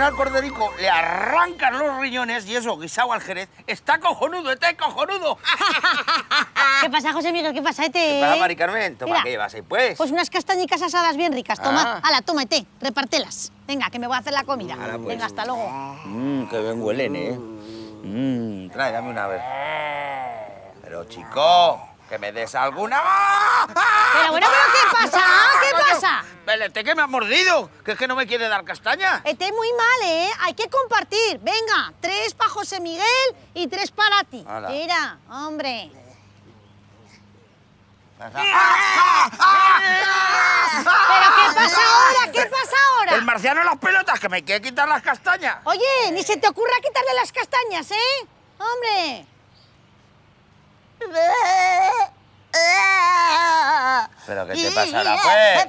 al corderico, le arrancan los riñones y eso, guisado al jerez, está cojonudo, cojonudo. ¿Qué pasa, José Miguel? ¿Qué pasa, ¿Qué pasa, Mari Carmen? Toma, ¿qué llevas ahí, pues? Pues unas castañicas asadas bien ricas. Toma, hala, toma, repártelas. Venga, que me voy a hacer la comida. Pues. Venga, hasta luego. Qué bien huelen, Trae, dame una vez. Pero, chico, que me des alguna. Pero bueno, ¿qué pasa? ¿Qué pasa? Belete, que me ha mordido, que es que no me quiere dar castaña. Esté muy mal, ¿eh? Hay que compartir. Venga, 3 para José Miguel y 3 para ti. Hala. Mira, hombre. ¿Pero qué pasa ahora? ¿Qué pasa ahora? El marciano en las pelotas, que me quiere quitar las castañas. Oye, ni se te ocurra quitarle las castañas, ¿eh? ¡Hombre! ¿Pero qué te pasará, pues?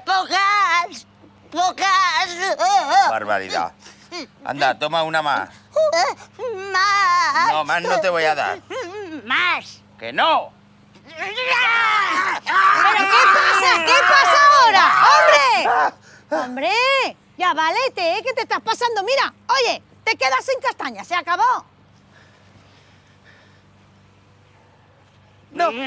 Pocas. Barbaridad. Anda, toma una más. Más. No, más no te voy a dar. Más. ¡Que no! ¿Pero qué pasa? ¿Qué pasa ahora? ¡Hombre! ¡Hombre! Ya valete, ¿eh? ¿Qué te estás pasando? Mira, oye, te quedas sin castañas, se acabó. No.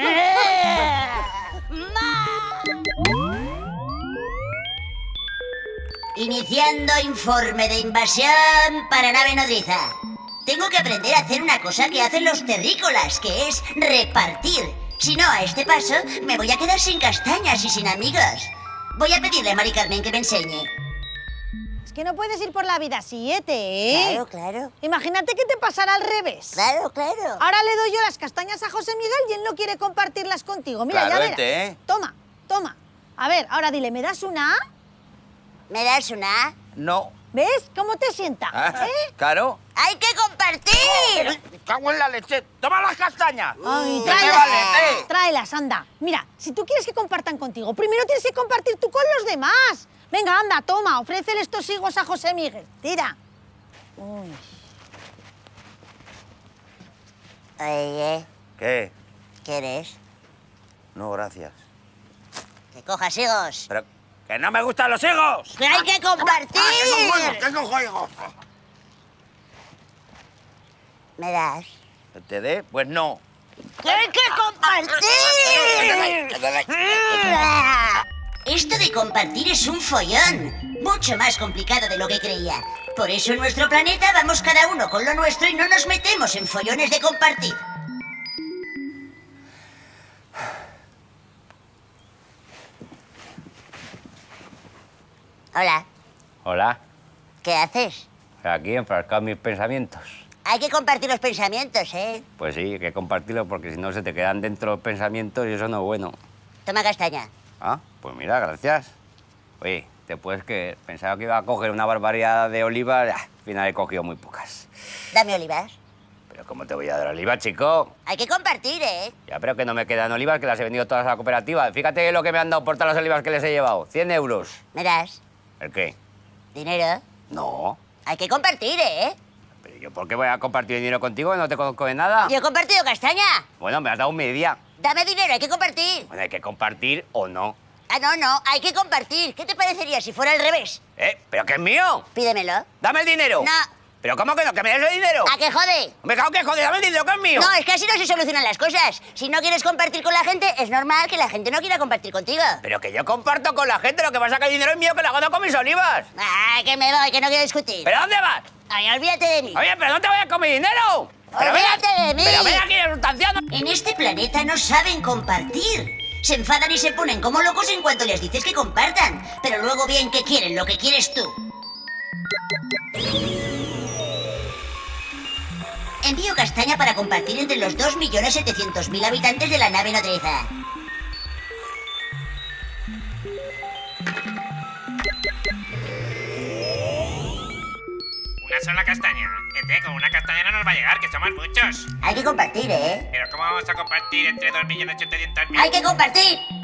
Iniciando informe de invasión para nave nodriza. Tengo que aprender a hacer una cosa que hacen los terrícolas, que es repartir. Si no, a este paso, me voy a quedar sin castañas y sin amigos. Voy a pedirle a Mari Carmen que me enseñe. Es que no puedes ir por la vida así, ¿eh? Claro. Imagínate que te pasara al revés. Claro. Ahora le doy yo las castañas a José Miguel y él no quiere compartirlas contigo. Mira, Claro, ya verás. ¿eh? Toma. A ver, ahora dile, ¿me das una? ¿Me das una? No. ¿Ves? ¿Cómo te sienta? Claro. ¡Hay que compartir! Me cago en la leche. ¡Toma las castañas! Ay, ¿Qué te vale, tráelas, anda. Mira, si tú quieres que compartan contigo, primero tienes que compartir tú con los demás. Venga, anda, toma, ofrécele estos higos a José Miguel. Tira. Uy. Oye, ¿Qué? ¿quieres? No, gracias. Que cojas higos. Pero que no me gustan los higos. ¡Que hay que compartir! ¿Qué cojo higos? ¿Me das? ¿Que te dé? Pues no. ¡Que hay que compartir! Esto de compartir es un follón. Mucho más complicado de lo que creía. Por eso en nuestro planeta vamos cada uno con lo nuestro y no nos metemos en follones de compartir. Hola, Hola, ¿qué haces? aquí enfrascado en mis pensamientos. Hay que compartir los pensamientos, ¿eh? Pues sí, hay que compartirlo porque si no se te quedan dentro los pensamientos y eso no es bueno. Toma castaña. Ah, pues mira, gracias. Oye, después que pensaba que iba a coger una barbaridad de olivas, al final he cogido muy pocas. Dame olivas. Pero ¿cómo te voy a dar olivas, chico? Hay que compartir, ¿eh? Ya, pero que no me quedan olivas, que las he vendido todas a la cooperativa. Fíjate lo que me han dado por todas las olivas que les he llevado. 100 euros. ¿Me das? ¿El qué? ¿Dinero? No. Hay que compartir, ¿eh? ¿Pero yo por qué voy a compartir dinero contigo? No te conozco de nada. Yo he compartido castaña. Bueno, me has dado media. Dame dinero, hay que compartir. Bueno, hay que compartir o no. Ah, no, hay que compartir. ¿Qué te parecería si fuera al revés? ¿Pero qué es mío? Pídemelo. ¡Dame el dinero! No. ¿Pero cómo que no? ¡Que me des el dinero! ¿A qué jode? Me cago que joder, dame el dinero que es mío. No, es que así no se solucionan las cosas. Si no quieres compartir con la gente, es normal que la gente no quiera compartir contigo. Pero que yo comparto con la gente, lo que pasa es que el dinero es mío, que lo gano con mis olivas. Ah, que me voy, que no quiero discutir. ¿Pero dónde vas? Ay, olvídate de mí. Oye, pero no te vayas con mi dinero. Pero Olvídate de mí. Pero ven aquí, sustanciado. En este planeta no saben compartir. Se enfadan y se ponen como locos en cuanto les dices que compartan. Pero luego bien que quieren lo que quieres tú. Envío castaña para compartir entre los 2.700.000 habitantes de la nave nodriza. Una sola castaña. Con una castaña no nos va a llegar, que somos muchos. Hay que compartir, ¿eh? Pero ¿cómo vamos a compartir entre 2.800.000? ¡Hay que compartir!